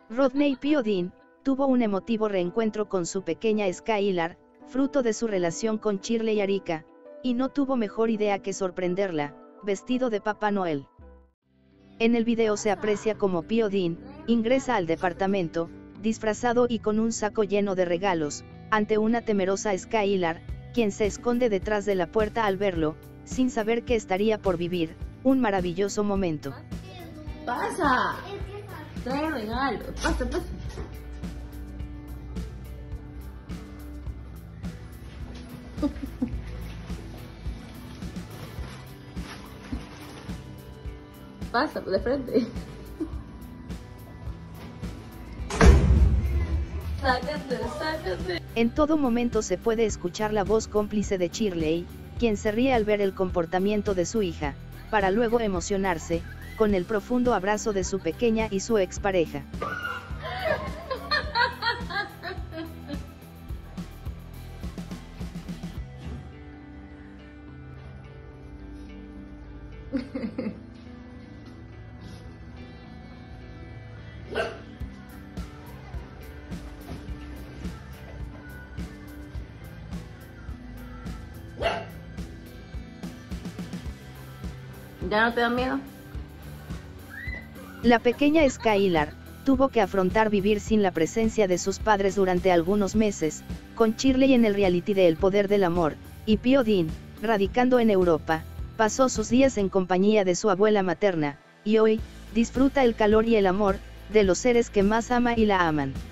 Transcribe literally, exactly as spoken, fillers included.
Rodney Pio Dean tuvo un emotivo reencuentro con su pequeña Skylar, fruto de su relación con Shirley Arica, y no tuvo mejor idea que sorprenderla, vestido de Papá Noel. En el video se aprecia como Pio Dean ingresa al departamento, disfrazado y con un saco lleno de regalos, ante una temerosa Skylar, quien se esconde detrás de la puerta al verlo, sin saber que estaría por vivir un maravilloso momento. ¡Pasa! Trae regalo. Pasa, pasa. Pasa, de frente. Sácate, sácate. En todo momento se puede escuchar la voz cómplice de Shirley, quien se ríe al ver el comportamiento de su hija, para luego emocionarse, con el profundo abrazo de su pequeña y su expareja. ¿Ya no te da miedo? La pequeña Skylar tuvo que afrontar vivir sin la presencia de sus padres durante algunos meses, con Shirley en el reality de El Poder del Amor, y Pio Dean, radicando en Europa, pasó sus días en compañía de su abuela materna, y hoy, disfruta el calor y el amor de los seres que más ama y la aman.